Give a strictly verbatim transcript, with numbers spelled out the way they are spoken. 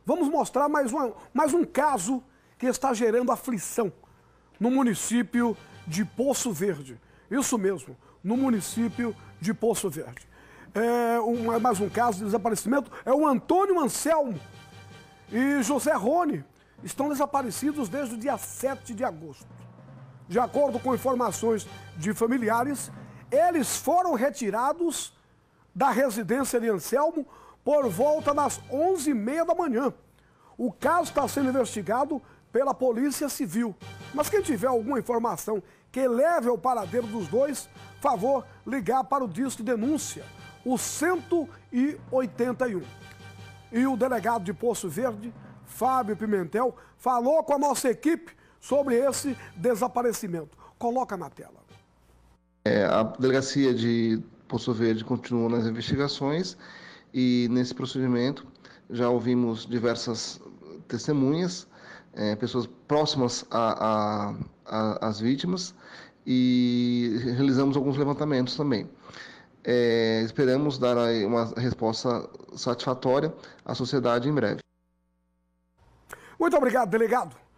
vamos mostrar mais, uma, mais um caso que está gerando aflição no município de Poço Verde. Isso mesmo, no município de Poço Verde. É um, mais um caso de desaparecimento, é o Antônio Anselmo e José Rony estão desaparecidos desde o dia sete de agosto. De acordo com informações de familiares, eles foram retirados da residência de Anselmo por volta das onze e meia da manhã. O caso está sendo investigado pela Polícia Civil. Mas quem tiver alguma informação que leve ao paradeiro dos dois, favor ligar para o disco denúncia, o cento e oitenta e um. E o delegado de Poço Verde, Fábio Pimentel, falou com a nossa equipe sobre esse desaparecimento. Coloca na tela. É, a delegacia de Poço Verde continua nas investigações e nesse procedimento já ouvimos diversas testemunhas, é, pessoas próximas às vítimas e realizamos alguns levantamentos também. É, esperamos dar aí uma resposta satisfatória à sociedade em breve. Muito obrigado, delegado.